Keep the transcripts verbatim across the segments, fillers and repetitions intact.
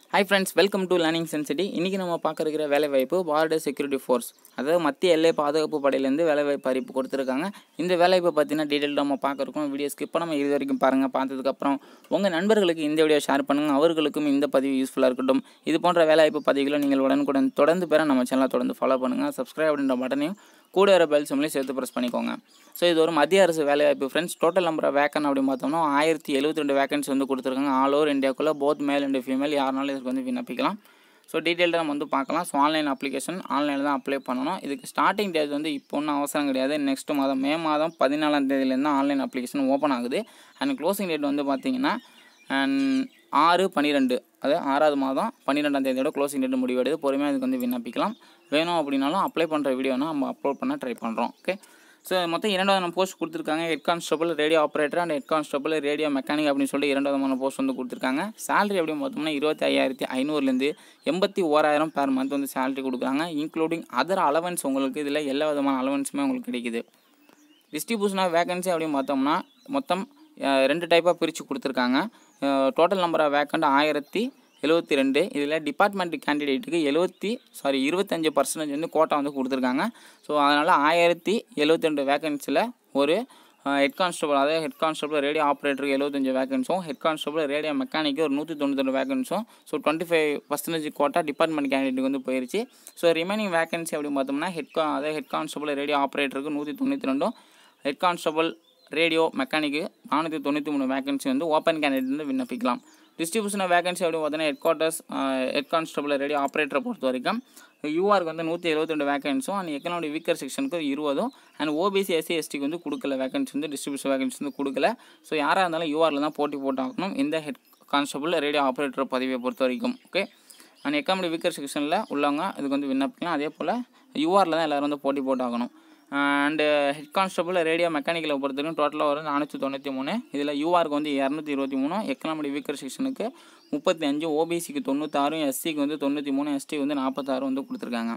Hi friends, welcome to Learning Sensity. இன்னைக்கு நம்ம பார்க்க இருக்கிற வேலை வாய்ப்பு பார்டர் செக்யூரிட்டி ஃபோர்ஸ், அதாவது மத்திய எல்லை பாதுகாப்பு படையிலேருந்து வேலை வாய்ப்பு அறிவிப்பு கொடுத்துருக்காங்க. இந்த வேலைவாய்ப்பை பார்த்தீங்கன்னா டீட்டெயில் நம்ம பார்க்குறோம். வீடியோ ஸ்கிப் பண்ணாமல் இது வரைக்கும் பாருங்கள். பார்த்ததுக்கப்புறம் உங்கள் நண்பர்களுக்கு இந்த வீடியோ ஷேர் பண்ணுங்கள். அவர்களுக்கும் இந்த பதிவு யூஸ்ஃபுல்லாக இருக்கட்டும். இது போன்ற வேலைவாய்ப்பு பதிவுகளை நீங்கள் உடனுக்குடன் தொடர்ந்து பெற நம்ம சேனலை தொடர்ந்து ஃபாலோ பண்ணுங்கள். சப்ஸ்கிரைப் அப்படின்ற பட்டனையும் கூட வர பெல் சிம்லையும் சேர்த்து ப்ரெஸ் பண்ணிக்கோங்க. ஸோ இது ஒரு மத்திய அரசு வேலைவாய்ப்பு ஃப்ரெண்ட்ஸ். டோட்டல் நம்பர் வேக்கன் அப்படின்னு பார்த்தோம்னா ஆயிரத்தி எழுபத்தி ரெண்டு வேக்கன்சி வந்து கொடுத்துருக்காங்க. ஆல் ஓவர் இந்தியாவுக்குள்ளே போத் மேல் அண்ட் ஃபீமேல் யாருனாலும் இதுக்கு வந்து விண்ணப்பிக்கலாம். ஸோ டீட்டெயில்டாக நம்ம வந்து பார்க்கலாம். ஸோ ஆன்லைன் அப்ளிகேஷன் ஆன்லைனில் தான் அப்ளை பண்ணணும். இதுக்கு ஸ்டார்டிங் டேட் வந்து இப்போ ஒன்றும் அவசரம் கிடையாது. நெக்ஸ்ட் மாதம் மே மாதம் பதினாலாம் தேதியிலேருந்து ஆன்லைன் அப்ளிகேஷன் ஓப்பன் ஆகுது. அண்ட் க்ளோசிங் டேட் வந்து பார்த்தீங்கன்னா ஆறு பன்னிரெண்டு அதாவது ஆறாவது மாதம் பன்னிரெண்டாம் தேதியோட க்ளோசிங் டேட் முடிவெடுது. பொறுமையாக இதுக்கு வந்து விண்ணப்பிக்கலாம். வேணும் அப்படின்னாலும் அப்ளை பண்ணுற வீடியோனா நம்ம அப்லோட் பண்ண ட்ரை பண்ணுறோம். ஓகே, ஸோ மொத்தம் இரண்டாவது நம்ம போஸ்ட் கொடுத்துருக்காங்க. Head constable radio operator and head constable radio mechanic அப்படின்னு சொல்லி இரண்டாவது போஸ்ட் வந்து கொடுத்துருக்காங்க. சேலரி அப்படின்னு பார்த்தோம்னா இருபத்தி ஐயாயிரத்தி ஐநூறுலேருந்து எண்பத்தி ஓராயிரம் பேர் மந்த் வந்து சேலரி கொடுக்குறாங்க. இன்க்ளூடிங் அதர் அலவன்ஸ் உங்களுக்கு இதில் எல்லா விதமான அலவன்ஸுமே உங்களுக்கு கிடைக்குது. டிஸ்ட்ரிபியூஷன் ஆஃப் வேகன்சி அப்படின்னு பார்த்தோம்னா மொத்தம் ரெண்டு டைப்பாக பிரித்து கொடுத்துருக்காங்க. டோட்டல் நம்பர் ஆஃப் வேக்கண்ட் ஆயிரத்தி எழுபத்தி ரெண்டு. இதில் டிபார்ட்மெண்ட் கேண்டிடேட்டுக்கு எழுபத்தி சாரி இருபத்தஞ்சு பர்சன்டேஜ் வந்து கோட்டா வந்து கொடுத்துருக்காங்க. ஸோ அதனால் ஆயிரத்தி எழுபத்தி ரெண்டு வேக்கன்சியில் ஒரு ஹெட் கான்ஸ்டபிள் அதாவது ஹெட் கான்ஸ்டபிள் ரேடியோ ஆப்ரேட்டருக்கு எழுபத்தஞ்சு வேகன்ஸும் ஹெட் கான்ஸ்டபிள் ரேடியோ மெக்கானிக்கு ஒரு நூற்றி தொண்ணூற்றி ரெண்டு வேகன்ஸும் so twenty five percentage quota department கேண்டிடேட்டுக்கு வந்து போயிடுச்சு. ஸோ ரிமைனிங் வேகன்சி அப்படின்னு பார்த்தோம்னா ஹெட் கா அதாவது ஹெட் கான்ஸ்டபிள் ரேடியோ ஆப்ரேட்டருக்கு நூற்றி தொண்ணூற்றி ரெண்டும் ஹெட் கான்ஸ்டபிள் ரேடியோ மெக்கானிக்கு நானூற்றி தொண்ணூற்றி மூணு வேகன்சி வந்து ஓப்பன் கேண்டிடேட் வந்து விண்ணப்பிக்கலாம். டிஸ்ட்ரிபியூஷன் ஆஃப் வேகன்சி அப்படின்னு பார்த்தீங்கன்னா head quarters head constable radio ஆப்ரேட்டரை பொறுத்த வரைக்கும் யூஆருக்கு வந்து நூற்றி எழுபத்தி ரெண்டு வேகன்ஸும் அண்ட் எக்கனாமிக் வீக்கர் செக்ஷனுக்கு இருபதும் அண்ட் ஓபிசி எஸ்சி எஸ்டிக்கு வந்து கொடுக்கல வேகன்சி வந்து டிஸ்ட்ரிபியூஷன் வேகன்சி வந்து கொடுக்கல. ஸோ யாராக இருந்தாலும் யூஆரில் தான் போட்டி போட்டாகணும் இந்த ஹெட் கான்ஸ்டபிள் ரேடியோ ஆப்ரேட்டர் பதவியை பொறுத்த வரைக்கும். ஓகே, அண்ட் எக்கனாமிக் வீக்கர் செக்ஷனில் உள்ளவங்க இதுக்கு வந்து விண்ணப்பிக்கலாம். அதே போல் யூஆரில் தான் எல்லோரும் வந்து போட்டி போட்டாகணும். அண்டு ஹெட் கான்ஸ்டபிள் ரேடியோ மெக்கானிக்கலை பொறுத்த வரைக்கும் டோட்டலாக வரும் நானூற்றி தொண்ணூற்றி மூணு. இதில் யூஆருக்கு வந்து இரநூத்தி இருபத்தி மூணு எக்கனாமிக் வீக்கர் செக்ஷனுக்கு முப்பத்தி அஞ்சு ஓபிசிக்கு தொண்ணூத்தாறும் எஸ்சிக்கு வந்து தொண்ணூற்றி மூணு எஸ்டி வந்து நாற்பத்தாறு வந்து கொடுத்துருக்காங்க.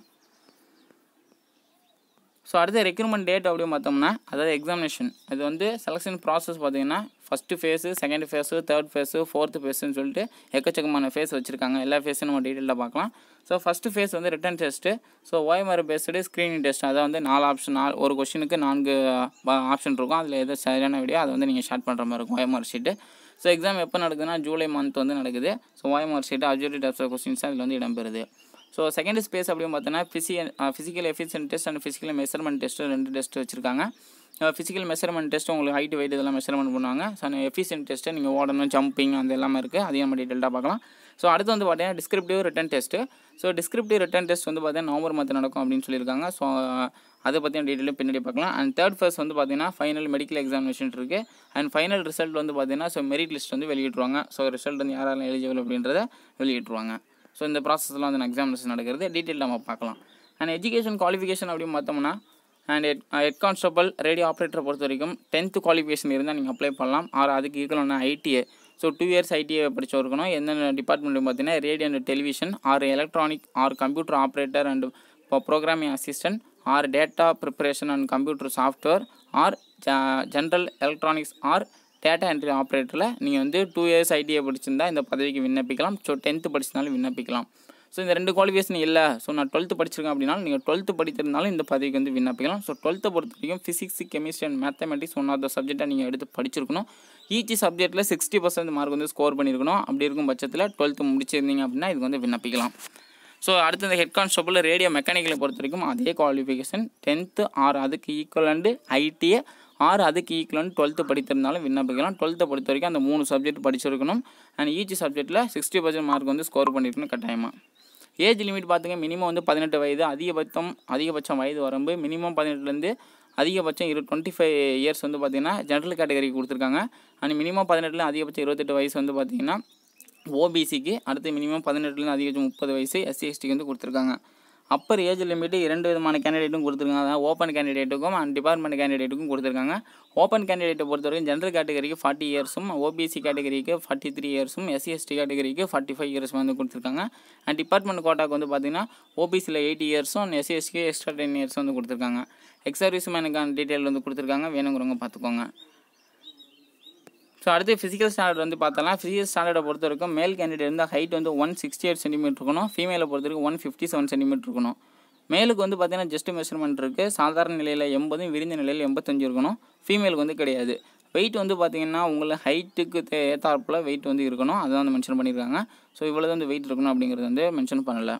ஸோ அடுத்த ரெக்ரூட்மெண்ட் டேட் அப்படின்னு பார்த்தோம்னா அதாவது எக்ஸாமினேஷன் இது வந்து செலெக்ஷன் ப்ராசஸ் பார்த்தீங்கன்னா first phase second phase third phase fourth ஃபேஸுன்னு சொல்லிட்டு எக்கச்சக்கமான ஃபேஸ் வச்சுருக்காங்க. எல்லா ஃபேஸும் நம்ம டீட்டெயிலாக பார்க்கலாம். ஸோ ஃபஸ்ட்டு ஃபேஸ் வந்து written test. So OMR based screening test. அதை வந்து நாலு ஆப்ஷன் நாலு ஒரு கொஷினுக்கு நான்கு ஆப்ஷன் இருக்கும். அதில் எது சரியான வீடியோ அதை வந்து நீங்கள் ஷார்ட் பண்ணுற மாதிரி இருக்கும் ஓஎம்ஆர் ஷீட்டு. ஸோ எக்ஸாம் எப்போ நடக்குதுன்னா ஜூலை மந்த் வந்து நடக்குது. So OMR sheet objective types of questions அதில் வந்து இடம்பெறுது. ஸோ செகண்ட் ஸ்பேஸ் அப்படின்னு பார்த்தோன்னா physical physical efficient test and physical measurement test ரெண்டு டெஸ்ட் வச்சுருக்காங்க. ஃபிசிக்கல் மெஷர்மெண்ட் டெஸ்ட்டு உங்களுக்கு ஹைட் வெயிட் இதெல்லாம் மெஷர்மெண்ட் பண்ணுவாங்க. ஸோ எஃபிஷியன்ட் டெஸ்ட்டு நீங்கள் ஓடணும் ஜம்பிங் அந்த எல்லாமே இருக்குது. அதையும் நம்ம டீட்டெயிலாக பார்க்கலாம். ஸோ அடுத்து வந்து பார்த்தீங்கன்னா descriptive written test. So descriptive written test வந்து பார்த்தீங்கன்னா நவம்பர் மந்த் நடக்கும் அப்படின்னு சொல்லியிருக்காங்க. ஸோ அதை பற்றின டீட்டெயிலும் பின்னாடி பார்க்கலாம். அண்ட் தேர்ட் ஃபேஸ் வந்து பார்த்தீங்கன்னா ஃபைனல் மெடிக்கல் எக்ஸாமினேஷன் இருக்குது. அண்ட் ஃபைனல் ரிசல்ட் வந்து பார்த்தீங்கன்னா ஸோ மெரிட் லிஸ்ட் வந்து வெளியிட்ருவாங்க. ஸோ ரிசல்ட் வந்து யாரெல்லாம் எலிஜிபிள் அப்படின்றத வெளியிட்ருவாங்க. ஸோ இந்த ப்ராசஸ்லாம் வந்து எக்ஸாமினேஷன் நடக்கிறது டீட்டெயில் நம்ம பார்க்கலாம். அண்ட் எஜுகேஷன் குவாலிஃபிகேஷன் அப்படின்னு பார்த்தோம்னா and head head constable radio ஆப்ரேட்டரை பொறுத்த வரைக்கும் டென்த்து குவாலிஃபிகேஷன் இருந்தால் நீங்கள் அப்ளை பண்ணலாம். ஆறு அதுக்கு ஈக்குவலான ITA. So two years ITA படிச்சு இருக்கணும். எந்தெந்த டிபார்ட்மெண்ட் பார்த்தீங்கன்னா radio and television or electronic or computer operator and programming assistant or data preparation and computer software or general electronics or data entry ஆப்ரேட்டரில் நீங்கள் வந்து டூ இயர்ஸ் ஐடிஏ படிச்சிருந்தா இந்த பதவிக்கு விண்ணப்பிக்கலாம். ஸோ டென்த்து படிச்சிருந்தாலும் விண்ணப்பிக்கலாம். ஸோ இந்த ரெண்டு குவாலிஃபிகேஷன் இல்லை ஸோ நான் டுவெல்த்து படிச்சிருக்கேன் அப்படின்னாலும் நீங்கள் டுவெல்த்து படித்திருந்தாலும் இந்த பதவிக்கு வந்து விண்ணப்பிக்கலாம். ஸோ டுவெல்த்தை பொறுத்த வரைக்கும் physics chemistry and mathematics one of the சப்ஜெக்டாக நீங்கள் எடுத்து படிச்சிருக்கணும். ஈச் சப்ஜெக்ட்டில் சிக்ஸ்டி பர்சன்ட் மார்க் வந்து ஸ்கோர் பண்ணியிருக்கணும். அப்படி இருக்கும் பட்சத்தில் டுவெல்த்து முடிச்சிருந்தீங்க அப்படின்னா இதுக்கு வந்து விண்ணப்பிக்கலாம். ஸோ அடுத்து இந்த ஹெட் கான்ஸ்டபிள் ரேடியோ மெக்கானிக்கலை பொறுத்த வரைக்கும் அதே குவாலிஃபிகேஷன் டென்த்து ஆறு அதுக்கு ஈக்குவலண்டு ஐடிஏ ஆறு அதுக்கு ஈக்குவலண்ட் டுவெல்த்து படித்திருந்தாலும் விண்ணப்பிக்கலாம். டுவெல்த்தை பொறுத்த வரைக்கும் அந்த மூணு சப்ஜெக்ட் படிச்சிருக்கணும். அண்ட் ஈச் சப்ஜெக்ட்டில் சிக்ஸ்டி பர்சன்ட் மார்க் வந்து ஸ்கோர் பண்ணியிருக்கணும் கட்டாயமாக. ஏஜ் லிமிட் பார்த்துங்க மினிமம் வந்து பதினெட்டு வயது அதிகபட்சம் அதிகபட்சம் வயது வரம்பு மினிமம் பதினெட்டுலேருந்து அதிகபட்சம் இரு டுவெண்ட்டி ஃபைவ் இயர்ஸ் வந்து பார்த்திங்கன்னா ஜென்ரல் கேட்டகரிக்கு கொடுத்துருக்காங்க. அண்ட் மினிமம் பதினெட்டில் அதிகபட்சம் இருபத்தெட்டு வயசு வந்து பார்த்திங்கன்னா ஓபிசிக்கு. அடுத்து மினிமம் பதினெட்டுலேருந்து அதிகபட்சம் முப்பது வயசு எஸ்சி எஸ்டிக்கு வந்து கொடுத்துருக்காங்க. அப்பர் ஏஜ் லிமிட்டு இரண்டு விதமான கேண்டிடேட்டும் கொடுத்துருக்காங்க. அதாவது ஓப்பன் கேண்டிடேட்டுக்கும் அண்ட் டிபார்ட்மெண்ட் கேண்டிடேட்டுக்கும் கொடுத்துருக்காங்க. ஓப்பன் கேண்டிடேட்டை பொறுத்த வரைக்கும் ஜென்ரல் கேட்டகரிக்கு ஃபார்ட்டி இயர்ஸும் ஓபிசி கேட்டகரிக்கு ஃபார்ட்டி த்ரீ இயர்ஸும் எஸ்சி எஸ்டி கேட்டகரிக்கு ஃபார்ட்டி ஃபைவ் இயர்ஸ் வந்து கொடுத்துருக்காங்க. அண்ட் டிபார்ட்மெண்ட் கோட்டாக்கு வந்து பார்த்திங்கன்னா ஓபிசியில் எயிட்டி இயர்ஸும் எஸ்சி எஸ்டிக்கு எக்ஸ்ட்ரா டென் இயர்ஸ் வந்து கொடுத்துருக்காங்க. எக்ஸ் சர்வீஸ் மேனுக்கான டீட்டெயில் வந்து கொடுத்துருக்காங்க. வேணுங்கிறவங்க பார்த்துக்கோங்க. ஸோ அடுத்து ஃபிசிக்கல் ஸ்டாண்டர்ட் வந்து பார்த்தலாம். ஃபிசிக்கல் ஸ்டாண்டர்டை பொறுத்த வரைக்கும் மேல் கேண்டிடேட் வந்து ஹைட் வந்து ஒன் சிக்ஸ்டி எயிட் சென்டிமீட்டர் இருக்கணும். ஃபீமேலை பொறுத்த வரைக்கும் ஒன் ஃபிஃப்டி செவன் சென்டிமீட்டர் இருக்கணும். மேலுக்கு வந்து பார்த்தீங்கன்னா ஜஸ்ட் மெஷர்மெண்ட் இருக்குது. சாதாரண நிலையில் எண்பதும் விரிந்த நிலையில் எண்பத்தஞ்சு இருக்கணும். ஃபீமேலுக்கு வந்து கிடையாது. வெயிட் வந்து பார்த்திங்கன்னா உங்களுக்கு ஹைட்டுக்கு ஏற்றாப்புல வெயிட் வந்து இருக்கணும். அதுதான் வந்து மென்ஷன் பண்ணியிருக்காங்க. ஸோ இவ்வளோ வந்து வெயிட் இருக்கணும் அப்படிங்கிறது வந்து மென்ஷன் பண்ணலை.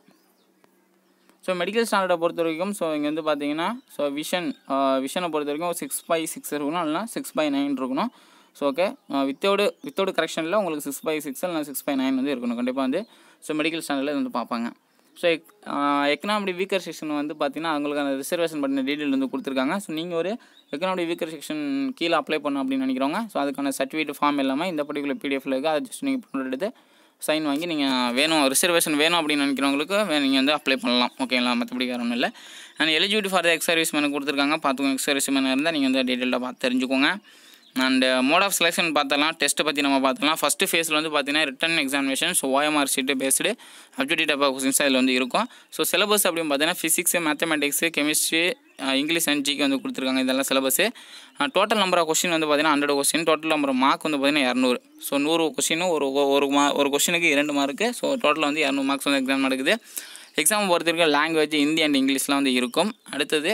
ஸோ மெடிக்கல் ஸ்டாண்டர்டை பொறுத்த வரைக்கும் ஸோ இங்கே வந்து பார்த்தீங்கன்னா ஸோ விஷன் விஷனை பொறுத்த வரைக்கும் சிக்ஸ் பை சிக்ஸ் இருக்கணும், இல்லைனா சிக்ஸ் பை நைன் இருக்கணும். ஸோ ஓகே வித்தவுட் வித்தவுட் கரெக்ஷனில் உங்களுக்கு சிக்ஸ் பை சிக்ஸ் இல்லைனா சிக்ஸ் பை நைன் வந்து இருக்கணும் கண்டிப்பாக வந்து. ஸோ மெடிக்கல் ஸ்டாண்டர்டில் வந்து பார்ப்பாங்க. So ec economic weaker section வந்து பார்த்திங்கன்னா அவங்களுக்கான ரிசர்வேஷன் பண்ண டீட்டெயில் வந்து கொடுத்துருக்காங்க. ஸோ நீங்கள் ஒரு எக்கனாமிக் வீக்கர் செக்ஷன் கீழே அப்ளை பண்ணணும் அப்படின்னு நினைக்கிறவங்க ஸோ அதுக்கான சர்டிஃபிகேட் ஃபார்ம் இல்லாமல் இந்த பர்டிகுலர் பிடிஎஃப்ல இருக்குது. அதை ஜஸ்ட் நீங்கள் ப்ரிண்ட் எடுத்து சைன் வாங்கி நீங்கள் வேணும் ரிசர்வேஷன் வேணும் அப்படின்னு நினைக்கிறவங்களுக்கு நீங்கள் வந்து அப்ளை பண்ணலாம். ஓகேங்களா, மற்றபடி காரணம் இல்லை. And eligibility for the ex service men கொடுத்துருக்காங்க. பார்த்துக்கோங்க, எக்ஸ் சர்வீஸ் மேனாக இருந்தால் நீங்கள் வந்து டீட்டெயிலாக பார்த்து தெரிஞ்சுக்கோங்க. அண்ட் மோட் ஆஃப் செலெக்ஷன் பார்த்தலாம். டெஸ்ட்டை பற்றி நம்ம பார்த்தலாம். ஃபஸ்ட்டு ஃபேஸில் வந்து பார்த்தீங்கன்னா written examination. So OMR sheet based objective type of questions அதில் வந்து இருக்கும். ஸோ சிலபஸ் அப்படின்னு பார்த்தீங்கன்னா physics, mathematics, chemistry, English and ஜிக்கு வந்து கொடுத்துருக்காங்க. இதெல்லாம் syllabus. Total number of question வந்து பார்த்தீங்கன்னா ஹண்ட்ரட் கொஸ்டின். டோட்டல் நம்பர் மார்க் வந்து பார்த்தீங்கன்னா இரநூறு. ஸோ நூறு கொஸ்டினும் ஒரு ஒரு மா ஒரு கொஸ்டினுக்கு இரண்டு மார்க்கு. ஸோ டோட்டல் வந்து இரநூறு மார்க்ஸ் வந்து எக்ஸாம் நடக்குது. எக்ஸாம் பொறுத்த வரைக்கும் லாங்குவேஜ் ஹிந்தி அண்ட் இங்கிலீஷ்லாம் வந்து இருக்கும். அடுத்தது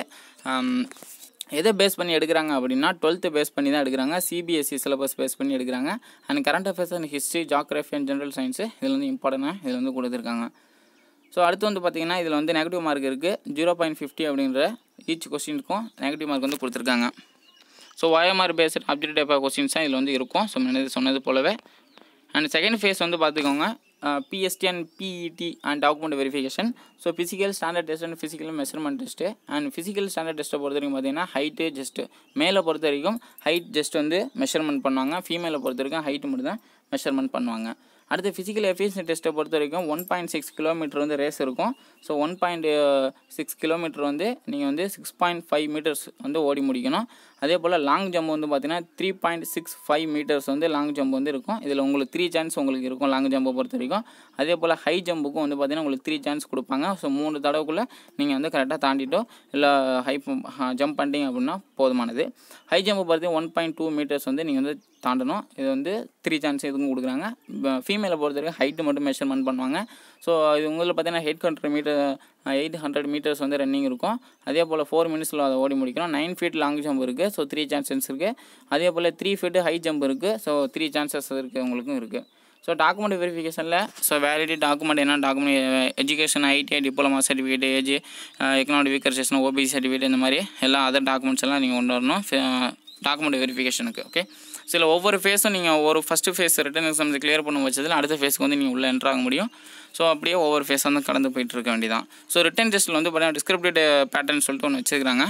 எதை பேஸ் பண்ணி எடுக்கிறாங்க அப்படின்னா டுவெல்த்து பேஸ் பண்ணி தான் எடுக்கிறாங்க. சிபிஎஸ்சி சிலபஸ் பேஸ் பண்ணி எடுக்கிறாங்க. And current affairs and history, geography and general science இதில் வந்து இம்பார்ட்டனாக இதில் வந்து கொடுத்துருக்காங்க. ஸோ அடுத்து வந்து பார்த்திங்கன்னா இதில் வந்து நெகட்டிவ் மார்க் இருக்குது. ஜீரோ பாயிண்ட் ஃபிஃப்டி அப்படின்ற ஈச் கொஸ்டினுக்கும் நெகட்டிவ் மார்க் வந்து கொடுத்துருக்காங்க. So OMR based objective type of questions தான் இதில் வந்து இருக்கும். ஸோ முன்னாடி சொன்னது போலவே. அண்ட் செகண்ட் ஃபேஸ் வந்து பார்த்துக்கோங்க PST and PET and document verification. So physical standard test and physical measurement test. And physical standard டெஸ்ட்டை பொறுத்த வரைக்கும் பார்த்தீங்கன்னா ஹைட்டு ஜஸ்ட்டு மேலே பொறுத்த வரைக்கும் ஹைட் ஜஸ்ட் வந்து மெஷர்மெண்ட் பண்ணுவாங்க. ஃபீமேலை பொறுத்த வரைக்கும் ஹைட்டு மட்டும் தான் மெஷர்மெண்ட் பண்ணுவாங்க. அடுத்து ஃபிசிக்கல் எஃபிஷியன்சி டெஸ்ட்டை பொறுத்த வரைக்கும் ஒன் பாயிண்ட் சிக்ஸ் கிலோமீட்டர் வந்து ரேஸ் இருக்கும். So one point six kilometre வந்து நீங்கள் வந்து சிக்ஸ் பாயிண்ட் ஃபைவ் மீட்டர்ஸ் வந்து ஓடி முடிக்கணும். அதே போல் லாங் ஜம்ப் வந்து பார்த்தீங்கன்னா three point six five metres வந்து லாங் ஜம்ப் வந்து இருக்கும். இதில் உங்களுக்கு த்ரீ சான்ஸ் உங்களுக்கு இருக்கும் லாங் ஜம்பை பொறுத்த வரைக்கும். அதே போல் ஹை ஜம்புக்கும் வந்து பார்த்தீங்கன்னா உங்களுக்கு த்ரீ சான்ஸ் கொடுப்பாங்க. ஸோ மூணு தடவைக்குள்ளே நீங்கள் வந்து கரெக்டாக தாண்டிட்டோ இல்லை ஹை ஜம்ப் பண்ணிட்டீங்க அப்படின்னா போதுமானது. ஹை ஜம்பை பார்த்தீங்கன்னா ஒன் பாயிண்ட் டூ மீட்டர்ஸ் வந்து நீங்கள் வந்து தாண்டணும். இது வந்து த்ரீ சான்ஸ் எதுவும் கொடுக்குறாங்க. ஃபீமேலை பொறுத்த வரைக்கும் ஹைட்டு மட்டும் மெஷர்மெண்ட் பண்ணுவாங்க. ஸோ இது உங்களில் பார்த்தீங்கன்னா eight hundred metre eight hundred metres வந்து ரன்னிங் இருக்கும். அதே போல் ஃபோர் மினிட்ஸில் அதை ஓடி முடிக்கணும். நைன் ஃபீட் லாங் ஜம்ப் இருக்குது. ஸோ த்ரீ சான்சஸ் இருக்குது. அதே போல் த்ரீ ஃபீட்டு ஹை ஜம்ப் இருக்குது. ஸோ த்ரீ சான்சஸ் இருக்குது உங்களுக்கும் இருக்குது. ஸோ டாக்குமெண்ட் வெரிஃபிகேஷனில் ஸோ வேலிடி டாக்குமெண்ட் என்ன document education, ITI, diploma certificate, age, economic weaker section, OBC certificate, இந்த மாதிரி எல்லா அதர் டாக்குமெண்ட்ஸ் எல்லாம் நீங்கள் கொண்டு வரணும் டாக்குமெண்ட் வெரிஃபிகேஷனுக்கு. ஓகே, சில ஒவ்வொரு ஃபேஸும் நீங்கள் ஒரு first phase written exam clear பண்ண வச்சதில் அடுத்த ஃபேஸுக்கு வந்து நீங்கள் உள்ளே என்ட்ரு ஆக முடியும். ஸோ அப்படியே ஒவ்வொரு ஃபேஸாக வந்து கடந்து போயிட்டு இருக்க வேண்டியதான். ஸோ ரிட்டன் டெஸ்ட்டில் வந்து பார்த்தீங்கன்னா டிஸ்கிரிப்டிவ் பேட்டர்ன் சொல்லிட்டு ஒன்று வச்சுருக்காங்க.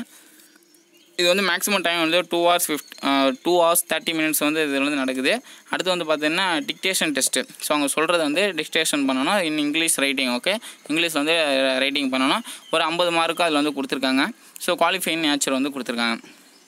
இது வந்து மேக்ஸிமம் டைம் வந்து two hours fifth two hours thirty minutes வந்து இது வந்து நடக்குது. அடுத்து வந்து பார்த்தீங்கன்னா டிக்டேஷன் டெஸ்ட்டு. ஸோ அவங்க சொல்கிறது வந்து டிக்டேஷன் பண்ணணும் இன் இங்கிலீஷ் ரைட்டிங். ஓகே, இங்கிலீஷில் வந்து ரைட்டிங் பண்ணணும். ஒரு ஐம்பது மார்க்கு அதில் வந்து கொடுத்துருக்காங்க. ஸோ குவாலிஃபைங் நேச்சர் வந்து கொடுத்துருக்காங்க.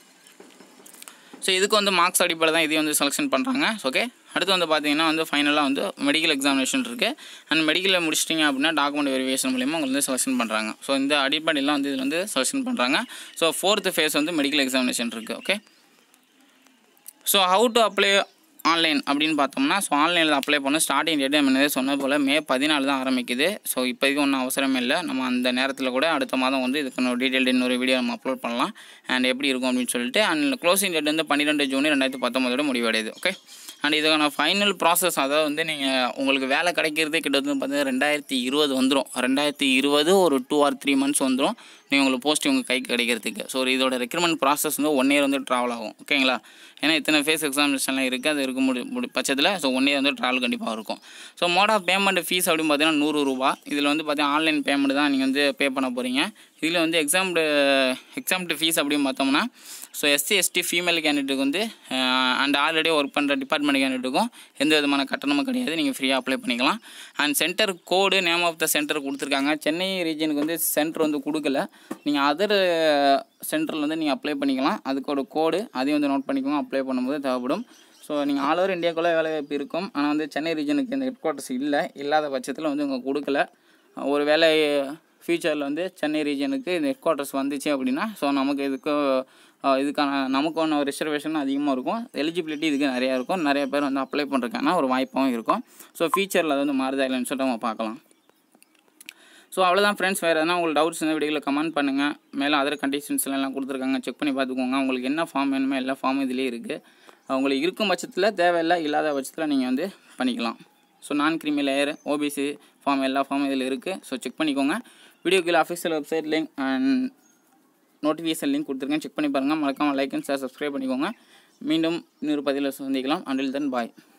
ஸோ இதுக்கு வந்து மார்க்ஸ் அடிப்படை தான் இதையும் வந்து செலெக்ஷன் பண்ணுறாங்க. ஓகே, அடுத்து வந்து பார்த்தீங்கன்னா வந்து ஃபைனலாக வந்து மெடிக்கல் எக்ஸாமினேஷன் இருக்குது. அண்ட் மெடிக்கலில் முடிச்சிட்டிங்க அப்படின்னா டாக்குமெண்ட் வெரிஃபிகேஷன் மூலிமா உங்களுக்கு வந்து செலெக்ஷன் பண்ணுறாங்க. ஸோ இந்த அடிப்படையெல்லாம் வந்து இதில் வந்து செலெக்ஷன் பண்ணுறாங்க. ஸோ ஃபோர்த்து ஃபேஸ் வந்து மெடிக்கல் எக்ஸாமினேஷன் இருக்குது. Okay, so how to apply online அப்படின்னு பார்த்தோம்னா ஸோ ஆன்லைனில் அப்ளை பண்ண ஸ்டார்டிங் டேட்டு முன்னதே சொன்னது போல் மே பதினாலு தான் ஆரம்பிக்குது. ஸோ இப்போதைக்கு ஒன்றும் அவசரமே இல்லை. நம்ம அந்த நேரத்தில் கூட அடுத்த மாதம் வந்து இதுக்கு ஒரு டீட்டெயில் இன்னொரு வீடியோ நம்ம அப்லோட் பண்ணலாம் அண்ட் எப்படி இருக்கும் அப்படின்னு சொல்லிட்டு. அண்ட் க்ளோசிங் டேட் வந்து பன்னிரெண்டு ஜூன் ரெண்டாயிரத்தி பத்தொம்பதோட முடிவடையுது. ஓகே, அண்ட் இதுக்கான ஃபைனல் ப்ராசஸ் அதாவது வந்து நீங்கள் உங்களுக்கு வேலை கிடைக்கிறதே கிட்டத்தட்ட பார்த்தீங்கன்னா ரெண்டாயிரத்தி இருபது வந்துடும். ரெண்டாயிரத்தி இருபது ஒரு டூ ஆர் த்ரீ மந்த்ஸ் வந்துடும் நீங்கள் உங்களுக்கு போஸ்ட் உங்கள் கைக்கு கிடைக்கிறதுக்கு. ஸோ இதோட ரெக்ரூட்மெண்ட் ப்ராசஸ் வந்து ஒன் இயர் வந்து ட்ராவல் ஆகும். ஓகேங்களா, ஏன்னா இத்தனை ஃபேஸ் எக்ஸாமினேஷன்லாம் இருக்குது. அது இருக்க முடி முடி பட்சத்தில் ஸோ ஒன் இயர் வந்து ட்ராவல் கண்டிப்பாக இருக்கும். So mode of payment fees அப்படின்னு பார்த்தீங்கன்னா நூறு ரூபா. இதில் வந்து பார்த்தீங்கன்னா ஆன்லைன் பேமெண்ட் தான் நீங்கள் வந்து பே பண்ண போகிறீங்க. இதில் வந்து எக்ஸாம் எக்ஸாம்டு ஃபீஸ் அப்படின்னு பார்த்தோம்னா ஸோ எஸ்சி எஸ்டி ஃபீமேல் கேண்டிடேட்டுக்கு வந்து அண்ட் ஆல்ரெடி ஒர்க் பண்ணுற டிபார்ட்மெண்ட் கேண்டிடேட்டுக்கும் எந்த விதமான கட்டணமும் கிடையாது. நீங்கள் ஃப்ரீயாக அப்ளை பண்ணிக்கலாம். And centre code name of the centre கொடுத்துருக்காங்க. சென்னை ரீஜனுக்கு வந்து சென்டர் வந்து கொடுக்கல. நீங்கள் அதர் சென்டரில் வந்து நீங்கள் அப்ளை பண்ணிக்கலாம். அதுக்கோட கோடு அதையும் வந்து நோட் பண்ணிக்கோங்க அப்ளை பண்ணும்போது தேவைப்படும். ஸோ நீங்கள் ஆல் ஓவர் இந்தியாக்குள்ளே வேலைவாய்ப்பு இருக்கும். ஆனால் வந்து சென்னை ரீஜனுக்கு இந்த ஹெட் குவார்ட்டர்ஸ் இல்லை. இல்லாத பட்சத்தில் வந்து உங்கள் கொடுக்கல. ஒரு வேலை ஃபியூச்சரில் வந்து சென்னை ரீஜனுக்கு இந்த ஹெட் குவார்ட்டர்ஸ் வந்துச்சு அப்படின்னா ஸோ நமக்கு இதுக்கு இதுக்கான நமக்கான ரிசர்வேஷன் அதிகமாக இருக்கும், எலிஜிபிலிட்டி இதுக்கு நிறையா இருக்கும், நிறைய பேர் வந்து அப்ளை பண்ணுறதுக்கான ஒரு வாய்ப்பாகவும் இருக்கும். ஸோ ஃபியூச்சரில் அது வந்து மாறுதா இல்லைன்னு சொல்லிட்டு நம்ம பார்க்கலாம். ஸோ அவ்வளோதான் ஃப்ரெண்ட்ஸ். வேறு எதனா உங்களுக்கு டவுட்ஸ் இந்த வீடியோவில் கமெண்ட் பண்ணுங்கள். மேலே அதர் கண்டிஷன்ஸ்லாம் எல்லாம் கொடுத்துருக்காங்க, செக் பண்ணி பார்த்துக்கோங்க. உங்களுக்கு என்ன ஃபார்ம் வேணுமோ எல்லா ஃபார்மும் இதிலே இருக்குது. உங்களுக்கு இருக்கும் பட்சத்தில் தேவையில்லை, இல்லாத பட்சத்தில் நீங்கள் வந்து பண்ணிக்கலாம். ஸோ நான் கிரிமி லேயர் ஓபிசி ஃபார்ம் எல்லா ஃபார்மும் இதில் இருக்குது. ஸோ செக் பண்ணிக்கோங்க. வீடியோ கீழே official website link and notification link கொடுத்துருக்கேன், செக் பண்ணி பாருங்கள். மறக்காமல் லைக் அண்ட் ஷேர் சப்ஸ்கிரைப் பண்ணிக்கோங்க. மீண்டும் இன்னொரு பதிவில் சந்திக்கலாம். அண்டில் தென் பாய்.